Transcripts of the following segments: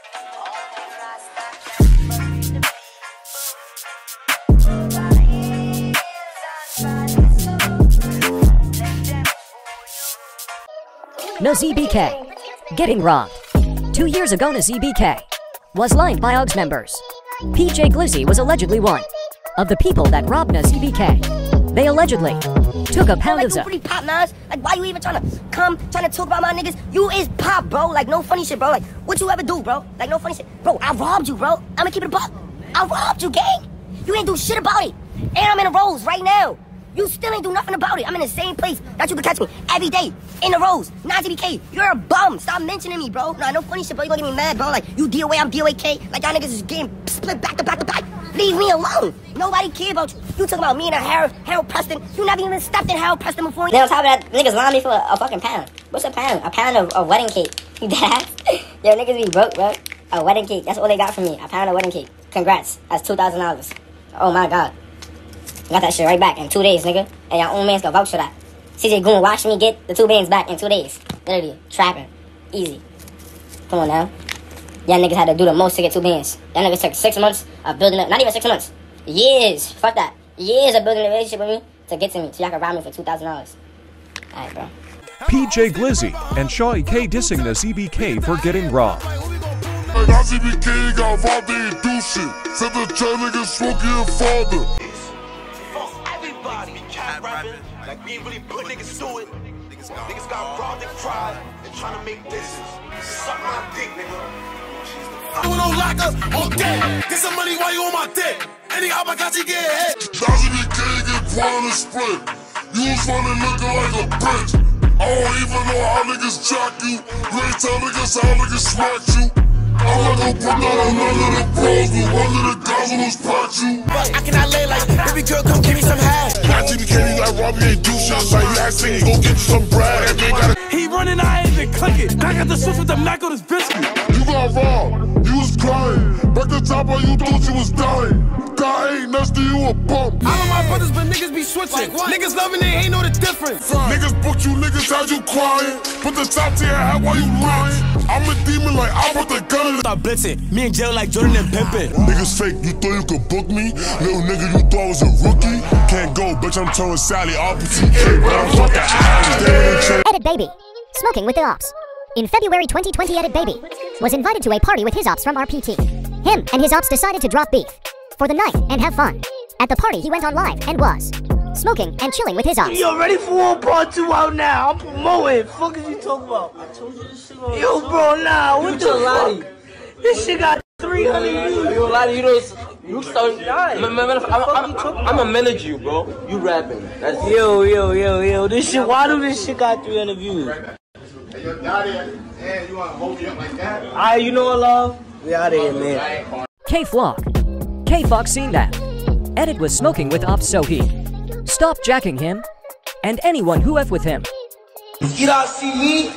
NaZBK. Getting robbed. 2 years ago, NaZBK was lined by OGS members. PJ Glizzy was allegedly one of the people that robbed NaZBK. They allegedly took a pound of pretty Pop, Nas. Like, why you even trying to talk about my niggas? You is Pop, bro. Like, no funny shit, bro. Like, what you ever do, bro? Like, no funny shit. Bro, I robbed you, bro. I'ma keep it a buck. I robbed you, gang. You ain't do shit about it. And I'm in the Rose right now. You still ain't do nothing about it. I'm in the same place that you can catch me every day. In the Rose. NaZBK, you're a bum. Stop mentioning me, bro. Nah, no funny shit, bro. You gonna get me mad, bro. Like, you DOA, I'm DOAK. Like, y'all niggas is getting split back to back to back. Leave me alone. Nobody care about you. You talking about me and Harold Preston. You never even stepped in Harold Preston before. Then on top of that, niggas lying me for a fucking pound. What's a pound? A pound of wedding cake. You dead ass? Yo, niggas be broke, bro. A wedding cake. That's all they got from me. A pound of wedding cake. Congrats. That's $2,000. Oh my god. Got that shit right back in 2 days, nigga. And y'all own mans can vouch for that. CJ Goon watched me get the 2 bands back in 2 days. Literally. Trapping. Easy. Come on now. Y'all niggas had to do the most to get 2 bands. Y'all niggas took 6 months of building up. Not even 6 months. Years. Fuck that. Years of building a relationship with me to get to me. So y'all can rob me for $2,000. Alright, bro. PJ Glizzy and Shawty K dissing NaZBK for getting robbed. NaZBK got robbed, they ain't do shit. Said the jail niggas smoking your father. Fuck everybody. Cat rapping. Like we ain't really put niggas through it. Niggas got robbed and cried. And trying to make this. Suck my dick, nigga. Doing no locker all day. Get some money while you on my dick. Any album I got you get hit. NaZBK get ground and split. You was running looking like a bitch. I don't even know how niggas jack you. You ain't tell niggas how niggas smack you. I'm not gonna put that on none of the bros, but one of the guys who was packed you. I cannot lay like, baby girl, come give me some hash. NaZBK, you got robbed, you ain't do shit. Like you asking, go get you some bread. And they gotta. He running, I ain't even cook it. I got the switch with the Mac on his biscuit. You got robbed, you was crying. Back the top of you thought you was dying. God ain't next to you a bump. I know my brothers, but niggas be switching. Like niggas loving, they ain't know the difference. Niggas booked you, niggas had you crying. Put the top to your hat while you lying. I'm a demon like I put the gun in. Stop blitzing. Me and Jill like Jordan and Pimpin'. Niggas fake, you thought you could book me? Little nigga, you thought I was a rookie? Can't go, bitch, I'm telling Sally RPTK, but I'm fucking ass. Edit Baby. Smoking with the Ops. In February 2020, Edit Baby was invited to a party with his Ops from RPT. Him and his Ops decided to drop beef for the night and have fun. At the party, he went on live and was smoking and chilling with his Ops. Yo, ready for War Part 2 out now. I'm promoting. Fuck is you talking about? I told you this shit. Yo, bro, nah. What the fuck? This shit got 300 views. You lie, you don't. You start. I'm a manage you, bro. You rapping. That's Yo. This shit. Why do this shit got 300 views? Hey, yo, out here. Man, you want to hold me up like that? Alright, you know what, love? We out of here, man. K-Flock seen that. Edit was smoking with Ops, so he stopped jacking him and anyone who F with him. You don't see me?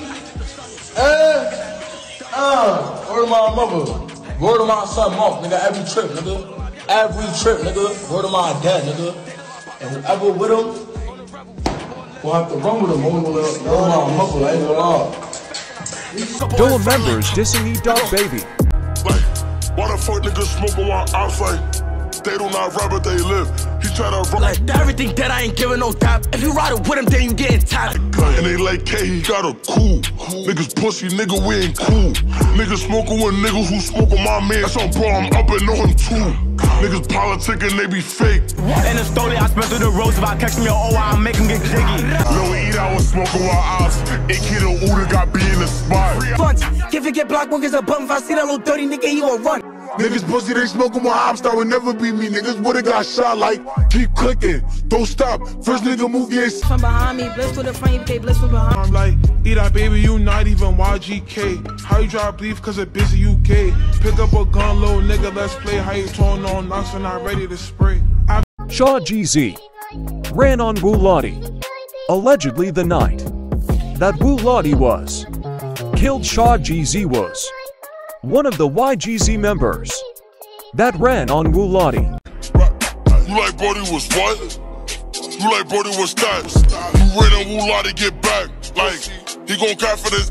Word of my mother. Word of my son, Mark, nigga. Every trip, nigga. Every trip, nigga. Word of my dad, nigga. And whoever with him, we'll have to run with him. Word of my mother, I ain't gonna lie. Dole members dissing E-Dog Baby. Like, why the fuck niggas smoking while I'm like, they do not rap but they live. He try to rap. Like, everything that I ain't giving no tap. If you ride it with him, then you getting tapped. And they like K, he got a cool. Niggas pussy, nigga, we ain't cool. Niggas smoking with niggas who smoking my man. That's on bro, I'm up and on him too. Niggas politicking, they be fake. In the story, I spent through the roads. If I catch me, oh, I make him get jiggy. Lil E, I was smoking while I was. AK the Uda got be in the spot. Punch. If you get blocked, work is a bum. If I see that little dirty nigga, he gon' run. Niggas pussy, they smoking while I'm that would never be me. Niggas would've got shot like, keep clicking. Don't stop. First nigga move your from behind me, blitz to the front, you blitz from behind. I'm like, E-Dog Baby, you not even YGK. How you drop beef cause it busy UK? Pick up a gun, little nigga, let's play. How you torn on knocks and not ready to spray. Shaw GZ ran on Wu Lottie. Allegedly the night that Wu Lottie was killed, Shaw GZ was one of the YGZ members that ran on Wu Lottie. You like Brody was what? You like Brody was that? You ran on Wu Lottie, get back. Like, he gon' cap for this app.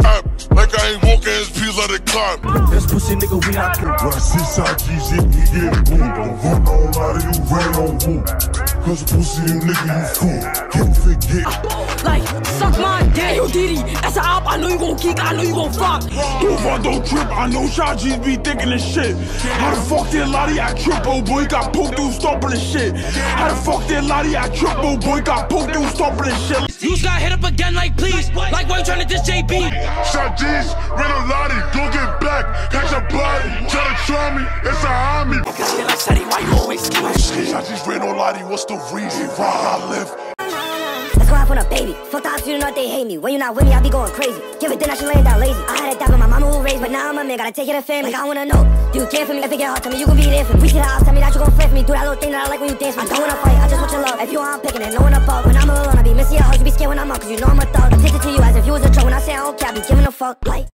like I ain't walking his peas like a cop. This pussy nigga, we not cool. When I see side G's, he get booed. Don't run on out of you, ran on who? Cause pussy, you nigga, you fool. Can't forget. Like, suck my dick, yo Diddy. As an op, I know you gon' geek, I know you gon' fuck. Don't trip, I know Shot G's be thinking this shit. How the fuck did Lottie I trip, oh boy, got poked through stomping this shit. How the fuck did Lottie I trip, oh boy, got poked through stomping this shit. You just got hit up again, like please. Like why you tryna diss JB? Shot G's, ran a Lottie, go get back, catch a body, try to try me, it's a homie. Why you always Shot G's ran on Lottie, what's the reason why I live? Let's go out on a baby. Fuck the ops, you know they hate me. When you not with me, I be going crazy. Give it then I should laying down lazy. I had a dad with my mama who raised, but now I'm a man, gotta take care of family. Like I wanna know, do you care for me? If it get hard, tell me you gon' be there for me. We see the ops, tell me that you gon' flip for me. Do that little thing that I like when you dance for me. I don't wanna fight, I just want your love. If you want, I'm picking it, no one above. When I'm alone, I be missing your hugs. You be scared when I'm up, cause you know I'm a thug. I'm addicted to you as if you was a drug. When I say I don't care, I be giving a fuck. Like